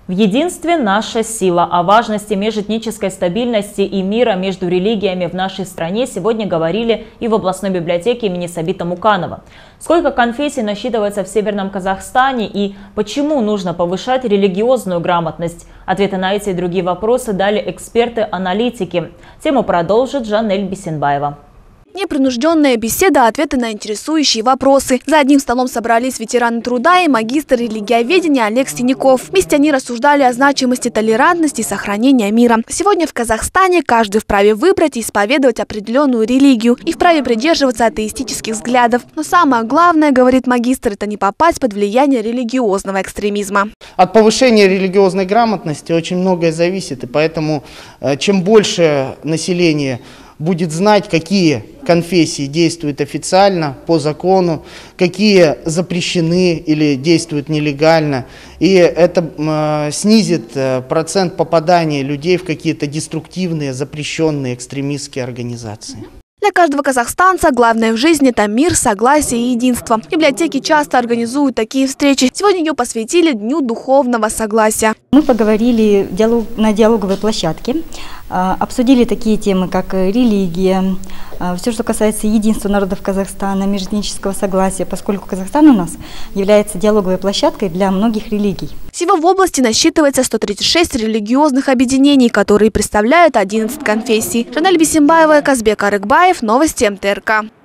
В единстве наша сила. О важности межэтнической стабильности и мира между религиями в нашей стране сегодня говорили и в областной библиотеке имени Сабита Муканова. Сколько конфессий насчитывается в Северном Казахстане и почему нужно повышать религиозную грамотность? Ответы на эти и другие вопросы дали эксперты-аналитики. Тему продолжит Жанель Бисенбаева. Непринужденная беседа, ответы на интересующие вопросы. За одним столом собрались ветераны труда и магистр религиоведения Олег Синяков. Вместе они рассуждали о значимости толерантности и сохранения мира. Сегодня в Казахстане каждый вправе выбрать и исповедовать определенную религию и вправе придерживаться атеистических взглядов. Но самое главное, говорит магистр, это не попасть под влияние религиозного экстремизма. От повышения религиозной грамотности очень многое зависит, и поэтому чем больше населения будет знать, какие конфессии действуют официально, по закону, какие запрещены или действуют нелегально. И это снизит процент попадания людей в какие-то деструктивные, запрещенные экстремистские организации. Для каждого казахстанца главное в жизни – это мир, согласие и единство. Библиотеки часто организуют такие встречи. Сегодня ее посвятили Дню духовного согласия. Мы поговорили на диалоговой площадке, обсудили такие темы, как религия, все, что касается единства народов Казахстана, межэтнического согласия, поскольку Казахстан у нас является диалоговой площадкой для многих религий. Всего в области насчитывается 136 религиозных объединений, которые представляют 11 конфессий. Жанель Бисенбаева, Казбек Арыкбаев, новости МТРК.